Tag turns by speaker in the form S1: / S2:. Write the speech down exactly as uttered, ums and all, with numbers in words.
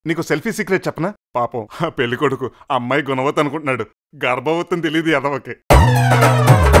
S1: నీకు selfie secret చెప్పనా? పాపం ఆ పెళ్లి కొడుకు అమ్మాయి గుణవతి అనుకుంటున్నాడు, గర్భవతిని తెలియదు ఎదవకి.